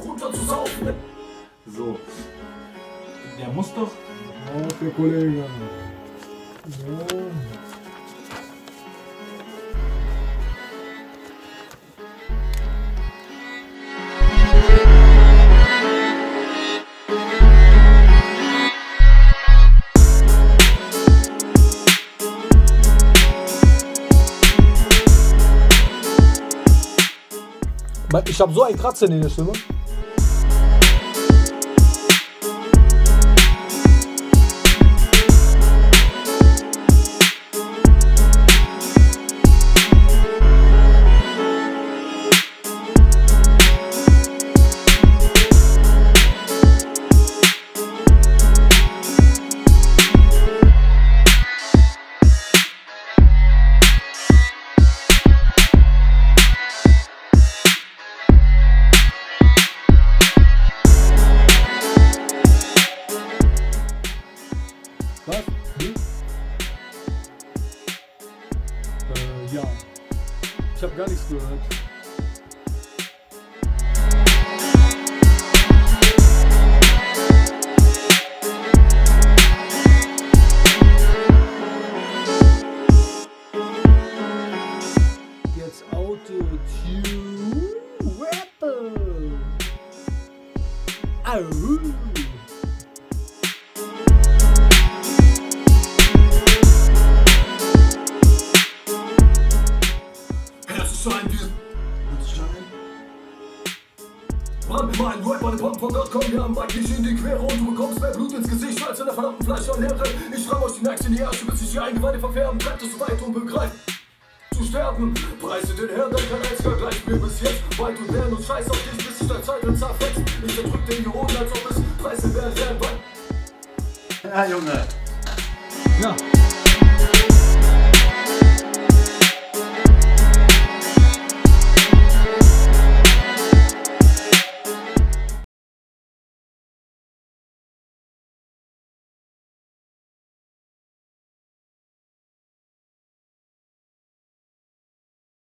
runter zu saufen. So. Der muss doch. Okay, Kollege. So. Ich habe so ein Kratzen in der Stimme. Was? Ja. Ich habe gar nichts gehört. Jetzt Auto-Tune Rapper. Au. Schein wir. Brand mir meinen Rap, meine Pompen von Gott kommen, wir haben bald nicht in die Quere und du bekommst mehr Blut ins Gesicht als in der verdammten Fleischleere. Ich ramm euch die Nacht in die Ärsche, bis sich die Eingeweide verfärben, bleibt es so weit unbegreift. Zu sterben, preise den Herrn, denn kein einziger gleicht mir bis jetzt. Weit und lernen und scheiß auf dich, bis sich dein Zeitel zerfetzt. Ich erdrück den Ionen, als ob es Preise wären, Ja, Junge. Ja.